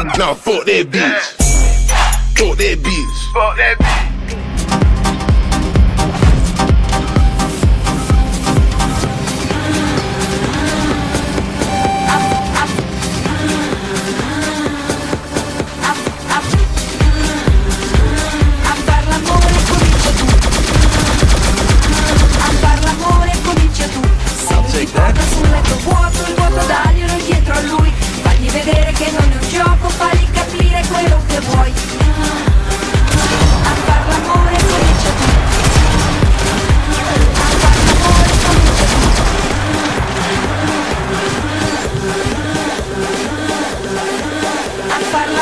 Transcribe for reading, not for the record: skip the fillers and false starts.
Nah, fuck that bitch. Fuck that bitch. Fuck that bitch. Sul letto vuoto, il vuoto daglielo dietro a lui. Fagli vedere che non è un gioco, fagli capire quello che vuoi. A far l'amore comincia tu. A far l'amore comincia tu. A far l'amore